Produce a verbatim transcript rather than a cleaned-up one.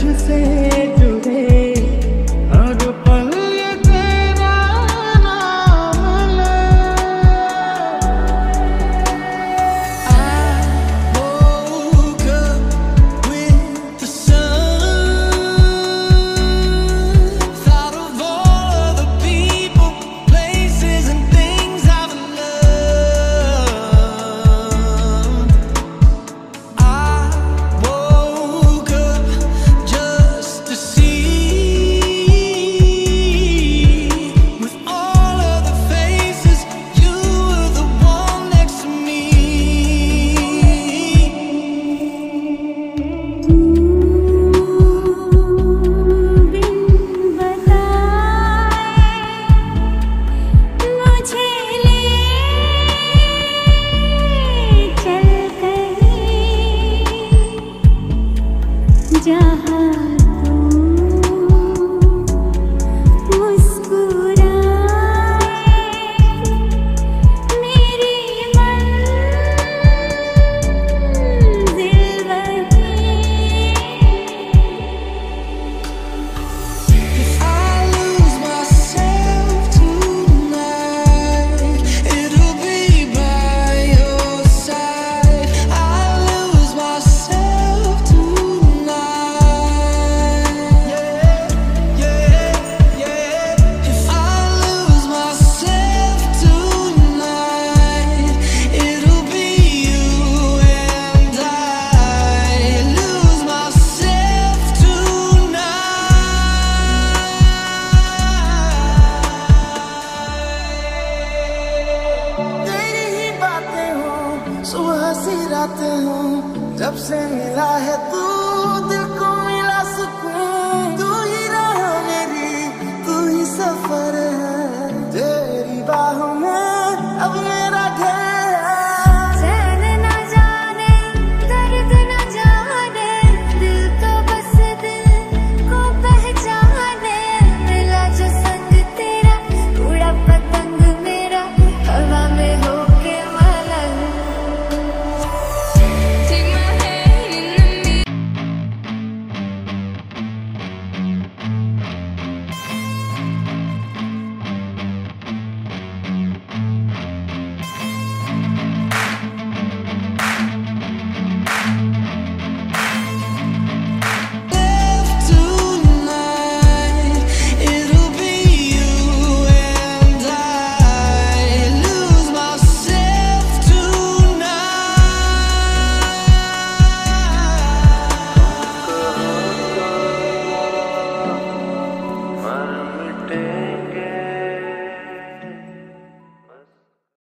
से जुड़े हर पल ये तेरा नाम ले। I woke up with the sun, thought of all of the people, places and things I've loved. I woke up just to see, with all of the faces, you were the one next to me. बिन बताए मुझे ले चल कहीं, जहाँ तू मुस्कुराए, मेरी मंजिल वही। If I lose myself tonight, it'll be by your side. I lose myself tonight. Yeah, yeah, yeah. If I lose myself tonight, it'll be you and I. Lose myself tonight. तेरी ही बातें हो, सुबह सी रातें हो, जब से मिला है तू, दिल को मिला सुकून। तू ही राह मेरी, तू ही सफर है, तेरी बाहों में अब मेरा घर है। चैन न जाने, दर्द न जाने, दिल तो बस दिल को पहचाने। मिला जो संग तेरा, उड़ा पतंग मेरा, हवा में होके मलंग। Take my hand in the mirror. Left tonight, it'll be you and I. Lose myself tonight.